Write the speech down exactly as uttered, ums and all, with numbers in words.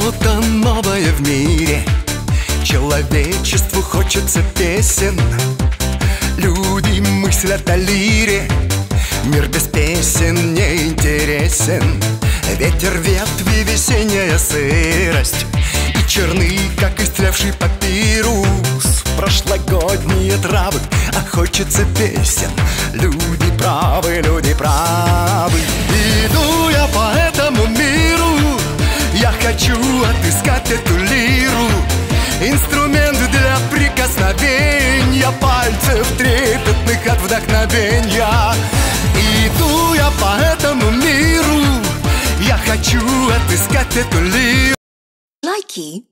что-то новое в мире. Человечеству хочется песен. Люди мыслят о лире. Мир без песен не интересен. Ветер, ветви, весенняя сырость, и черны, как истлевший папирус, прошлогодние травы, а хочется песен. Люди правы, люди правы. Иду я по этому миру, я хочу отыскать эту лиру, инструмент для прикосновения пальцев трепетных от вдохновения. Иду я по этому миру, я хочу отыскать эту лиру. Likey